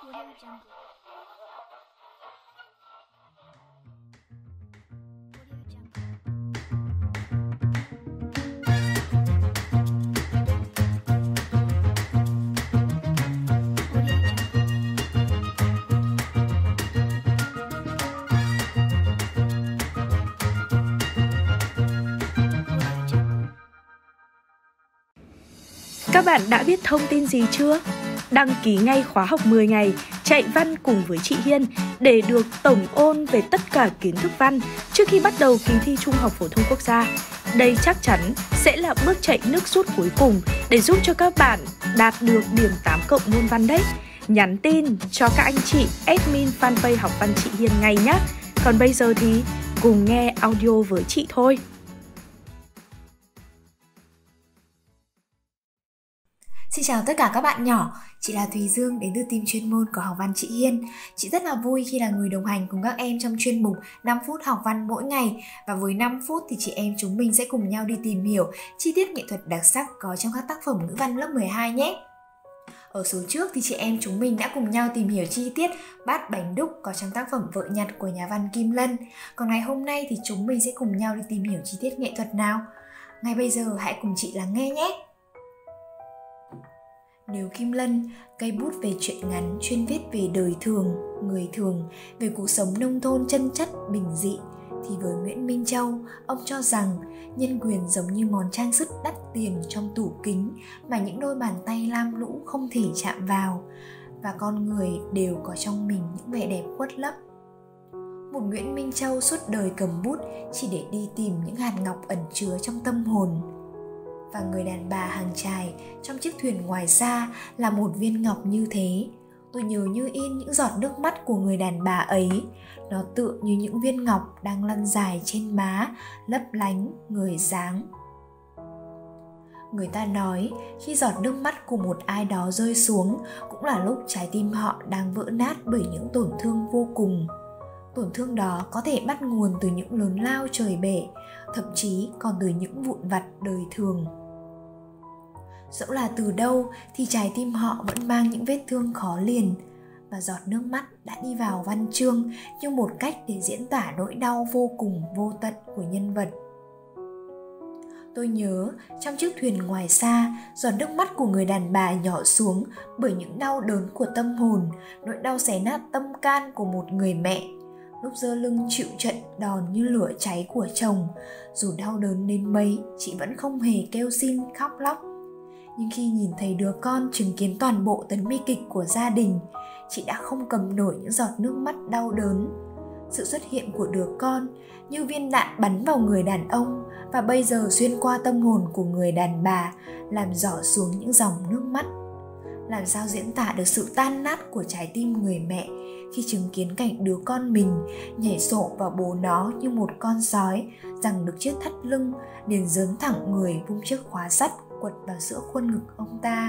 Audio Jungle. Audio Jungle. Audio Jungle. Audio Jungle. Các bạn đã biết thông tin gì chưa? Đăng ký ngay khóa học 10 ngày chạy văn cùng với chị Hiên để được tổng ôn về tất cả kiến thức văn trước khi bắt đầu kỳ thi Trung học phổ thông quốc gia. Đây chắc chắn sẽ là bước chạy nước rút cuối cùng để giúp cho các bạn đạt được điểm 8 cộng môn văn đấy. Nhắn tin cho các anh chị admin fanpage học văn chị Hiên ngay nhé. Còn bây giờ thì cùng nghe audio với chị thôi. Xin chào tất cả các bạn nhỏ, chị là Thùy Dương đến từ team chuyên môn của học văn chị Hiên. Chị rất là vui khi là người đồng hành cùng các em trong chuyên mục 5 phút học văn mỗi ngày. Và với 5 phút thì chị em chúng mình sẽ cùng nhau đi tìm hiểu chi tiết nghệ thuật đặc sắc có trong các tác phẩm ngữ văn lớp 12 nhé. Ở số trước thì chị em chúng mình đã cùng nhau tìm hiểu chi tiết bát bánh đúc có trong tác phẩm Vợ Nhặt của nhà văn Kim Lân. Còn ngày hôm nay thì chúng mình sẽ cùng nhau đi tìm hiểu chi tiết nghệ thuật nào. Ngay bây giờ hãy cùng chị lắng nghe nhé. Nếu Kim Lân, cây bút về truyện ngắn chuyên viết về đời thường, người thường, về cuộc sống nông thôn chân chất, bình dị, thì với Nguyễn Minh Châu, ông cho rằng nhân quyền giống như món trang sức đắt tiền trong tủ kính mà những đôi bàn tay lam lũ không thể chạm vào, và con người đều có trong mình những vẻ đẹp khuất lấp. Một Nguyễn Minh Châu suốt đời cầm bút chỉ để đi tìm những hạt ngọc ẩn chứa trong tâm hồn. Và người đàn bà hàng chài trong chiếc thuyền ngoài xa là một viên ngọc như thế. Tôi nhớ như in những giọt nước mắt của người đàn bà ấy. Nó tựa như những viên ngọc đang lăn dài trên má, lấp lánh, người sáng. Người ta nói khi giọt nước mắt của một ai đó rơi xuống cũng là lúc trái tim họ đang vỡ nát bởi những tổn thương vô cùng. Tổn thương đó có thể bắt nguồn từ những lớn lao trời bể, thậm chí còn từ những vụn vặt đời thường. Dẫu là từ đâu thì trái tim họ vẫn mang những vết thương khó liền, và giọt nước mắt đã đi vào văn chương như một cách để diễn tả nỗi đau vô cùng vô tận của nhân vật. Tôi nhớ trong chiếc thuyền ngoài xa, giọt nước mắt của người đàn bà nhỏ xuống bởi những đau đớn của tâm hồn, nỗi đau xé nát tâm can của một người mẹ. Lúc giơ lưng chịu trận đòn như lửa cháy của chồng, dù đau đớn đến mấy, chị vẫn không hề kêu xin khóc lóc. Nhưng khi nhìn thấy đứa con chứng kiến toàn bộ tấn bi kịch của gia đình, chị đã không cầm nổi những giọt nước mắt đau đớn. Sự xuất hiện của đứa con như viên đạn bắn vào người đàn ông và bây giờ xuyên qua tâm hồn của người đàn bà, làm rỏ xuống những dòng nước mắt. Làm sao diễn tả được sự tan nát của trái tim người mẹ khi chứng kiến cảnh đứa con mình nhảy sổ vào bố nó như một con sói, giằng được chiếc thắt lưng, liền giớn thẳng người vung chiếc khóa sắt quật vào giữa khuôn ngực ông ta.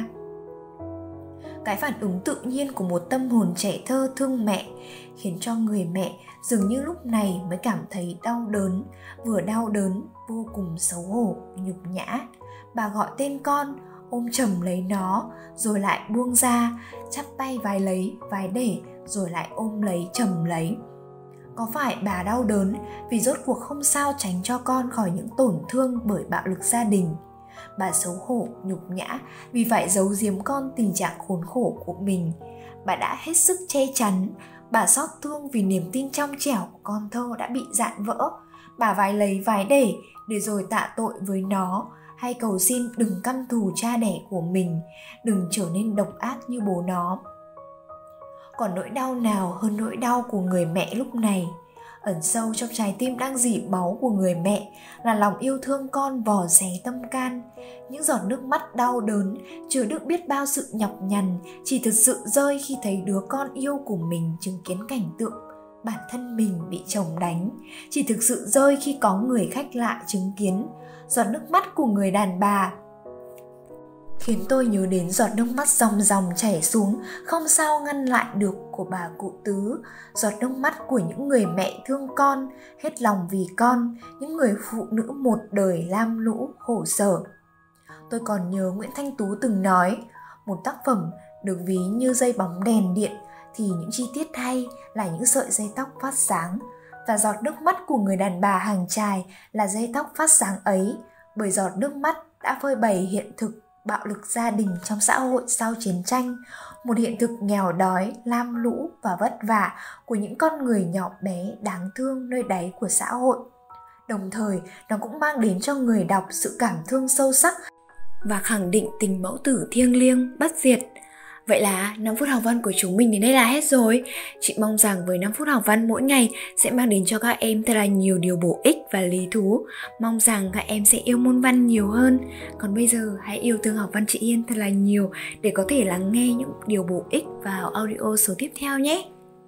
Cái phản ứng tự nhiên của một tâm hồn trẻ thơ thương mẹ khiến cho người mẹ dường như lúc này mới cảm thấy đau đớn, vừa đau đớn vô cùng xấu hổ, nhục nhã. Bà gọi tên con, ôm chầm lấy nó, rồi lại buông ra, chắp tay vái lấy, vái để, rồi lại ôm lấy, chầm lấy. Có phải bà đau đớn vì rốt cuộc không sao tránh cho con khỏi những tổn thương bởi bạo lực gia đình? Bà xấu hổ, nhục nhã vì phải giấu giếm con tình trạng khốn khổ của mình. Bà đã hết sức che chắn. Bà xót thương vì niềm tin trong trẻo của con thơ đã bị rạn vỡ. Bà vái lấy vái để rồi tạ tội với nó, hay cầu xin đừng căm thù cha đẻ của mình, đừng trở nên độc ác như bố nó. Còn nỗi đau nào hơn nỗi đau của người mẹ lúc này? Ẩn sâu trong trái tim đang dỉ máu của người mẹ là lòng yêu thương con vò xé tâm can. Những giọt nước mắt đau đớn, chứa đựng biết bao sự nhọc nhằn, chỉ thực sự rơi khi thấy đứa con yêu của mình chứng kiến cảnh tượng bản thân mình bị chồng đánh, chỉ thực sự rơi khi có người khách lạ chứng kiến. Giọt nước mắt của người đàn bà khiến tôi nhớ đến giọt nước mắt ròng ròng chảy xuống không sao ngăn lại được của bà cụ Tứ, giọt nước mắt của những người mẹ thương con, hết lòng vì con, những người phụ nữ một đời lam lũ khổ sở. Tôi còn nhớ Nguyễn Thanh Tú từng nói, một tác phẩm được ví như dây bóng đèn điện thì những chi tiết hay là những sợi dây tóc phát sáng, và giọt nước mắt của người đàn bà hàng chài là dây tóc phát sáng ấy, bởi giọt nước mắt đã phơi bày hiện thực bạo lực gia đình trong xã hội sau chiến tranh, một hiện thực nghèo đói, lam lũ và vất vả của những con người nhỏ bé đáng thương nơi đáy của xã hội. Đồng thời, nó cũng mang đến cho người đọc sự cảm thương sâu sắc và khẳng định tình mẫu tử thiêng liêng, bất diệt. Vậy là 5 phút học văn của chúng mình đến đây là hết rồi. Chị mong rằng với 5 phút học văn mỗi ngày sẽ mang đến cho các em thật là nhiều điều bổ ích và lý thú. Mong rằng các em sẽ yêu môn văn nhiều hơn. Còn bây giờ hãy yêu thương học văn chị Hiên thật là nhiều để có thể lắng nghe những điều bổ ích vào audio số tiếp theo nhé.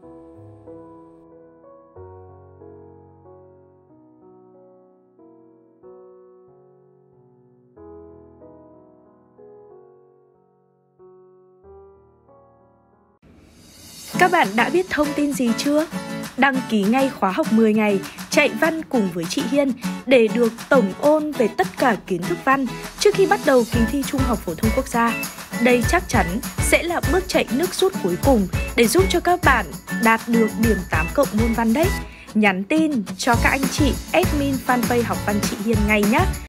Các bạn đã biết thông tin gì chưa? Đăng ký ngay khóa học 10 ngày chạy văn cùng với chị Hiên để được tổng ôn về tất cả kiến thức văn trước khi bắt đầu kỳ thi Trung học phổ thông quốc gia. Đây chắc chắn sẽ là bước chạy nước rút cuối cùng để giúp cho các bạn đạt được điểm 8 cộng môn văn đấy. Nhắn tin cho các anh chị admin fanpage học văn chị Hiên ngay nhé.